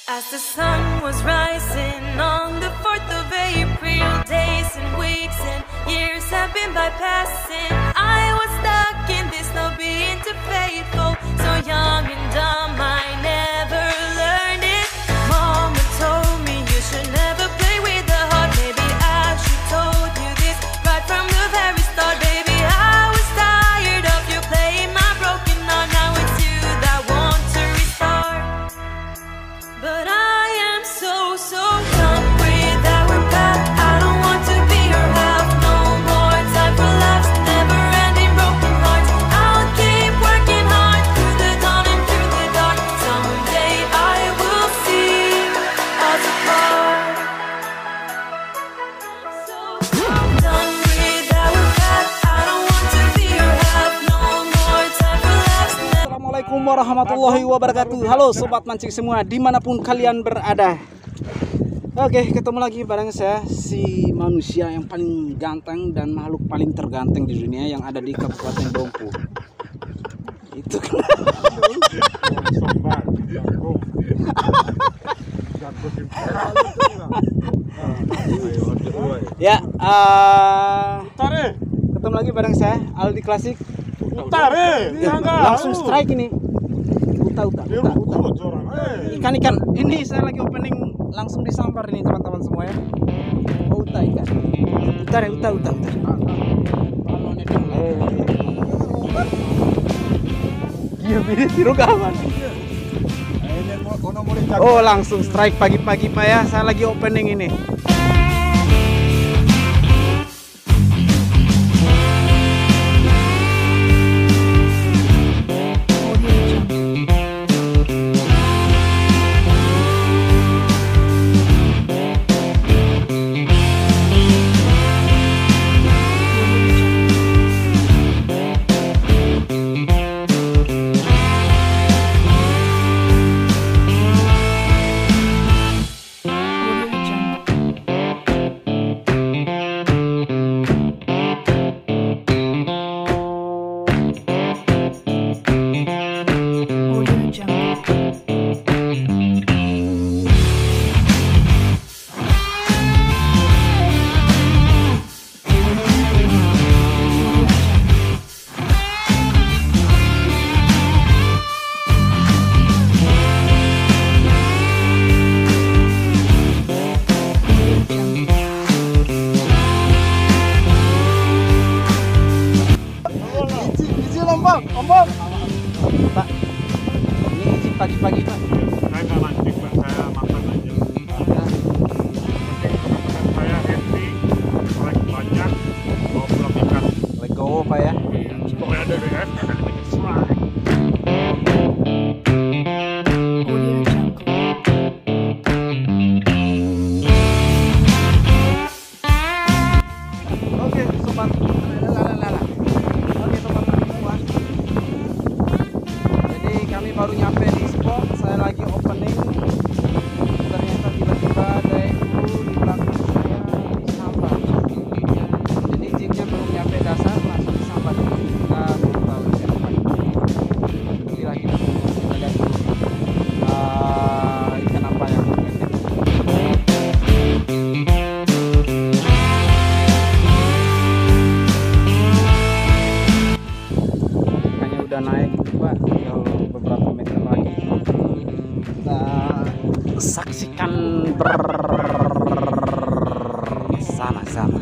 As the sun was rising on the 4th of April, days and weeks and years have been bypassing. I was stuck in this, not being too faithful, so young and dumb, I never learned it. Mama told me you should never play with the heart. Maybe I should told you this right from the very start. Baby, I was tired of you playing my broken heart. Now it's you that want to restart. But I am so done with our path. I don't want to be your half. No more time for laughs, never ending broken hearts. I'll keep working hard through the dawn and through the dark. Someday I will see us apart. So done with our path. I don't want to be your half. No more time for laughs. Assalamualaikum warahmatullahi wabarakatuh. Halo sobat mancing semua dimanapun kalian berada. Oke, ketemu lagi bareng saya, si manusia yang paling ganteng dan makhluk paling terganteng di dunia yang ada di Kabupaten Dompu. Itu kan. Ya, ketemu lagi bareng saya Aldi Klasik. Langsung strike ini. Uta. Ikan. Ini saya lagi opening langsung disambar ini teman-teman semua ya. Oh, uta ikan. Uta. Iya, ini tiru gaman. Oh, langsung strike pagi-pagi Pak ya. Saya lagi opening ini. Ombak. Pak, ini izin pagi-pagi Pak. Saya nggak mancing Pak, saya makan aja. Penting teman-teman saya happy, orang banyak, bawa pulang ikan. Legowo Pak ya. Pokoknya ada DF, akan bikin strike. Oke sobat. Oke teman-teman semua. Jadi kami baru nyampe di spot. Saya lagi opening. Ternyata tiba-tiba ada itu di belakang saya disambar. Jadi jignya belum nyampe dasar langsung disambar. Kita belum tahu ikan apa ini. Inilah kita lihat dulu. Ikan apa yang mungkin. Ikannya udah naik Pak, tinggal beberapa meter lagi. Kita saksikan bersama-sama.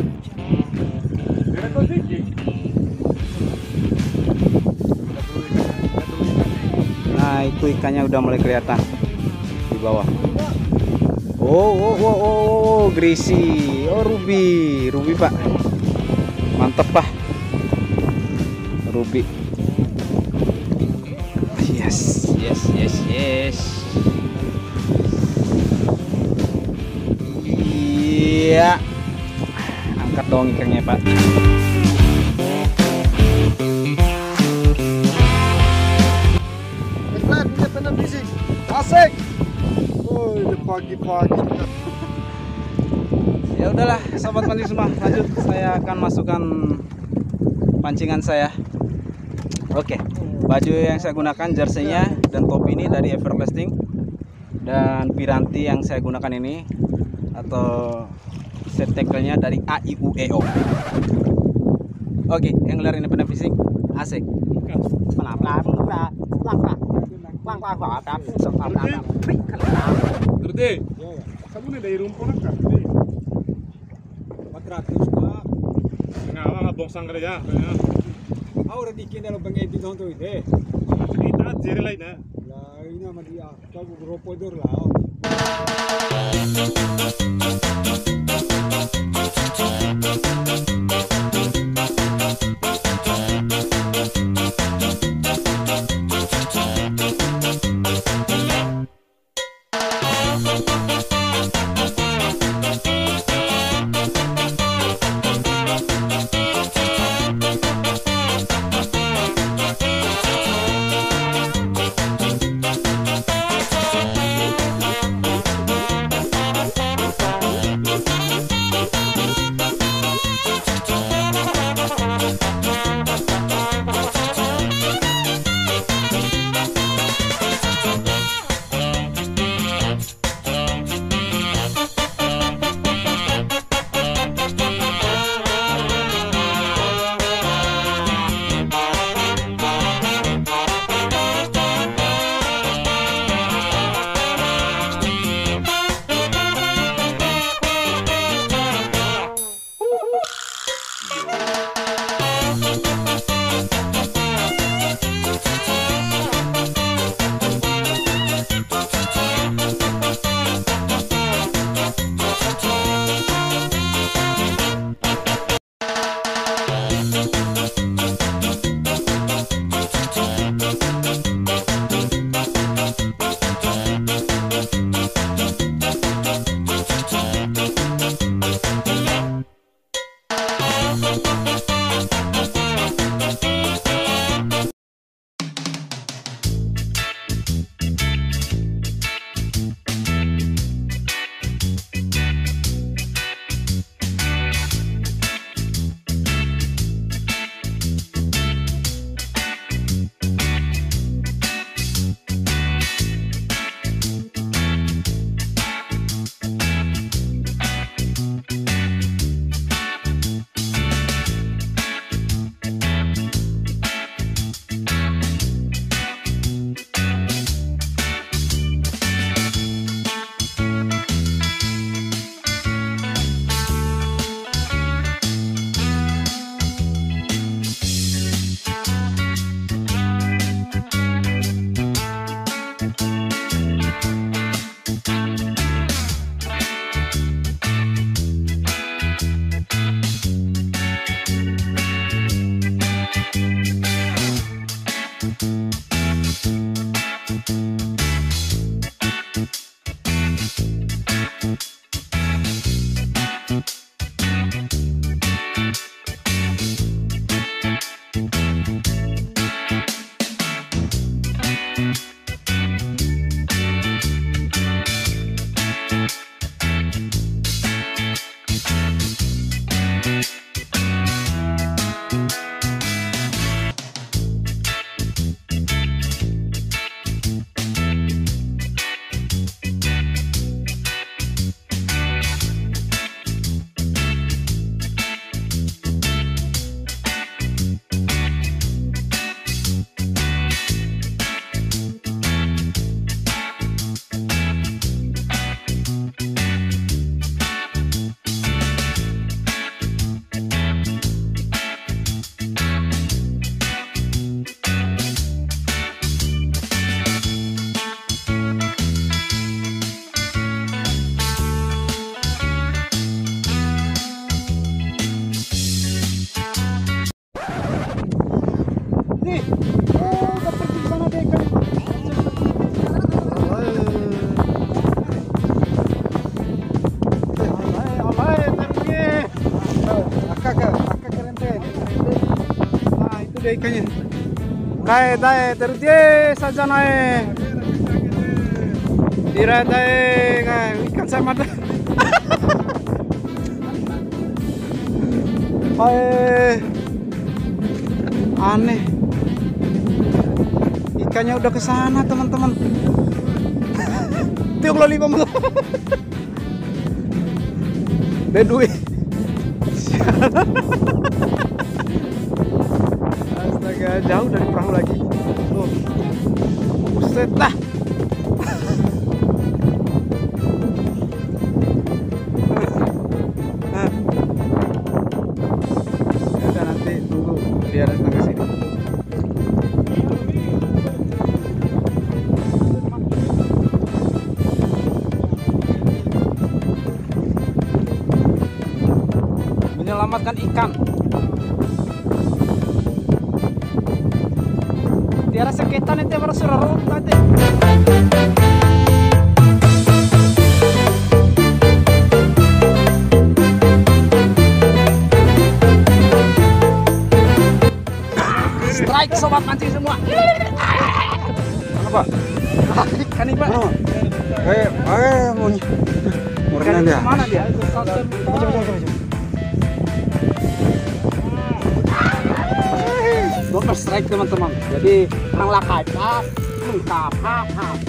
Nah, itu ikannya udah mulai kelihatan di bawah. Oh, greasy. Oh, ruby Pak. Mantep Pak. Ruby. Yes. Iya. Angkat dong ikannya Pak. Asik. Oh, ini pagi-pagi. Ya udahlah, sobat mancing semua, lanjut. Saya akan masukkan pancingan saya. Oke, baju yang saya gunakan jersey-nya dan topi ini dari Everlasting. Dan piranti yang saya gunakan ini atau set tackle-nya dari AIUEO. Oke, yang lari ini pandang fisik asik. Terus kamu nih dari rumput kan? 400 Pak. Ngawa nggak bongsang kerja. Ahora dikin dalam pengedit untuk ini. Kita jeri lain ya. Lah ini sama dia. Coba gropodor lah. dia ikannya. Naik, naik, terus dia saja naik. Tidak naik, ikan sama dah. Hai, aneh. Ikannya udah ke sana, teman-teman. tiung lo 5 menit. Duit. Astaga, jauh dari perahu lagi. Tuh. Buset lah. Ya udah, nanti tunggu dia datang ke sini. Menyelamatkan ikan. Tiara sekitar nanti baru suruh nanti. Strike sobat mancing semua. Apa? Ikan nih Pak. Mau renang dia. Mana dia? Coba strike teman-teman. Jadi perang lakai, lengkap, hap.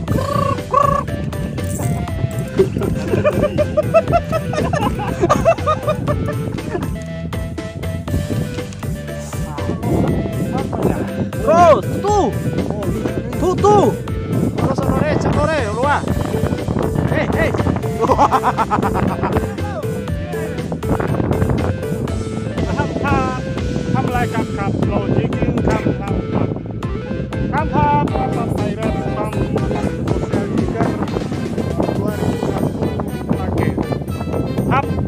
Bro, tuh. Sonore, luar. Hei. Kap low jigging kap apa Pirates Bank Sosial Ikan 2001 pakai kap